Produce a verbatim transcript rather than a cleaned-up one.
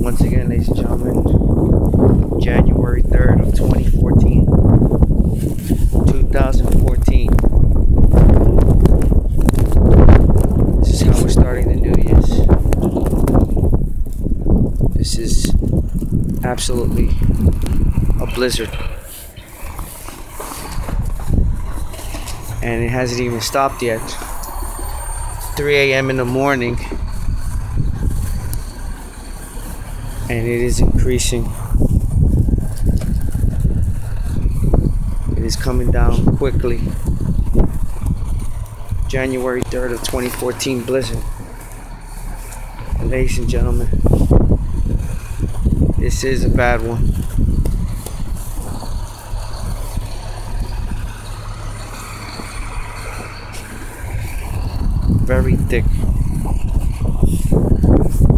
Once again, ladies and gentlemen, January third of twenty fourteen. twenty fourteen. This is how we're starting the New Year's. This is absolutely a blizzard. And it hasn't even stopped yet. three A M in the morning. And it is increasing. It is coming down quickly. January third of twenty fourteen blizzard. And ladies and gentlemen, this is a bad one. Very thick.